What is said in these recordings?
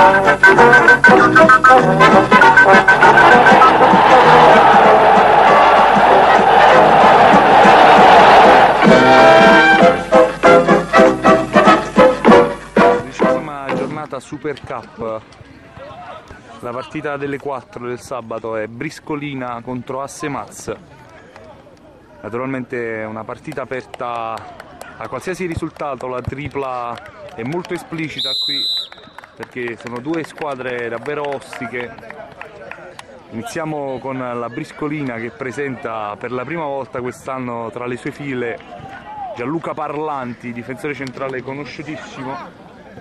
Super Cup, la partita delle 4 del sabato è Briscolina contro Asse Maz. Naturalmente è una partita aperta a qualsiasi risultato, la tripla è molto esplicita qui perché sono due squadre davvero ostiche. Iniziamo con la Briscolina che presenta per la prima volta quest'anno tra le sue file Gianluca Parlanti, difensore centrale conosciutissimo,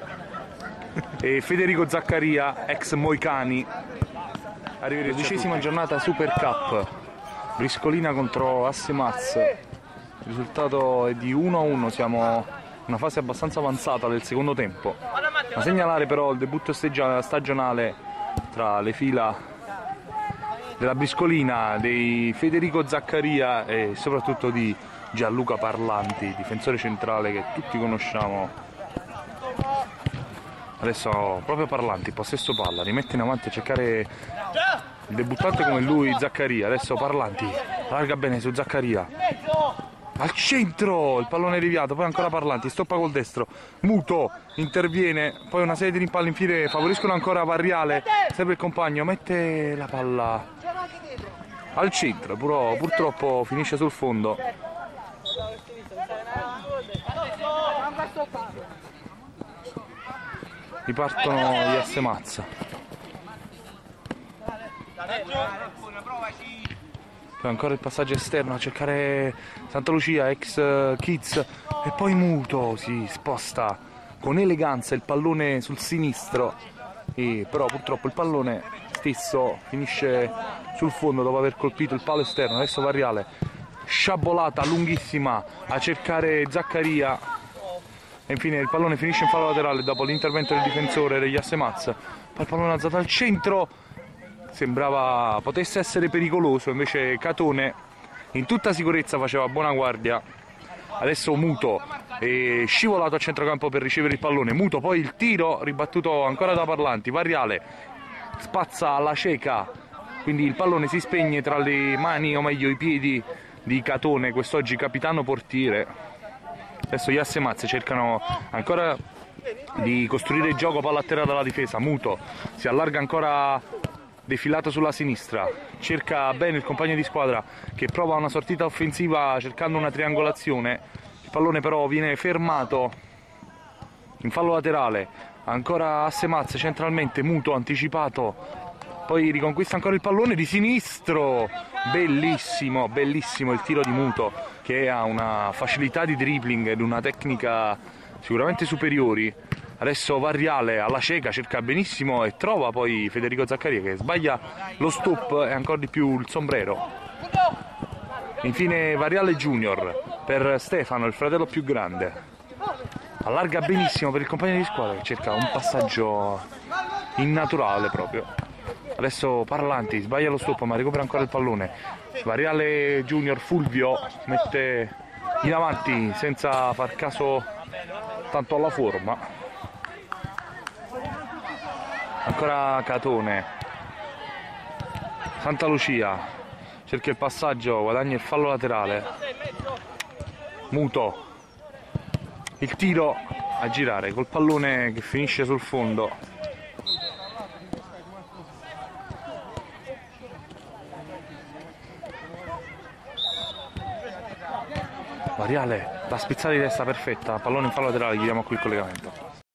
e Federico Zaccaria, ex Moicani. Arrivederci. 12ª giornata Super Cup, Briscolina contro Asse Maz. Il risultato è di 1-1, siamo in una fase abbastanza avanzata del secondo tempo. Da segnalare però il debutto stagionale tra le fila della Briscolina, dei Federico Zaccaria e soprattutto di Gianluca Parlanti, difensore centrale che tutti conosciamo. Adesso proprio Parlanti, possesso palla, rimette in avanti a cercare il debuttante come lui, Zaccaria. Adesso Parlanti, allarga bene su Zaccaria. Al centro, il pallone è deviato, poi ancora Parlanti, stoppa col destro. Muto interviene, poi una serie di rimpalli infine favoriscono ancora Varriale. Sempre il compagno, mette la palla al centro, però purtroppo finisce sul fondo. Ripartono gli Asse Maz. Poi ancora il passaggio esterno a cercare Santa Lucia, ex Kids, e poi Muto si sposta con eleganza il pallone sul sinistro, però purtroppo il pallone stesso finisce sul fondo dopo aver colpito il palo esterno. Adesso Varriale, sciabolata lunghissima a cercare Zaccaria. E infine il pallone finisce in fallo laterale dopo l'intervento del difensore degli Asse Maz. Poi il pallone alzato al centro, sembrava potesse essere pericoloso, invece Catone in tutta sicurezza faceva buona guardia. Adesso Muto è scivolato a centrocampo per ricevere il pallone. Muto, poi il tiro ribattuto ancora da Parlanti. Varriale spazza alla cieca, quindi il pallone si spegne tra le mani, o meglio i piedi, di Catone, quest'oggi capitano portiere. Adesso gli Asse Maz cercano ancora di costruire il gioco palla a terra dalla difesa. Muto si allarga ancora defilato sulla sinistra, cerca bene il compagno di squadra che prova una sortita offensiva cercando una triangolazione. Il pallone però viene fermato in fallo laterale. Ancora Asse Maz centralmente, Muto anticipato, poi riconquista ancora il pallone di sinistro. Bellissimo, bellissimo il tiro di Muto, che ha una facilità di dribbling ed una tecnica sicuramente superiori. Adesso Varriale alla cieca cerca benissimo e trova poi Federico Zaccaria che sbaglia lo stop e ancora di più il sombrero. Infine Varriale Junior per Stefano, il fratello più grande. Allarga benissimo per il compagno di squadra che cerca un passaggio innaturale proprio. Adesso Parlanti sbaglia lo stop ma recupera ancora il pallone. Varriale Junior, Fulvio mette in avanti senza far caso tanto alla forma. Ancora Catone. Santa Lucia cerca il passaggio, guadagna il fallo laterale. Muto, il tiro a girare col pallone che finisce sul fondo. Variale, la spizzata di testa perfetta, pallone in fallo laterale, chiudiamo qui il collegamento.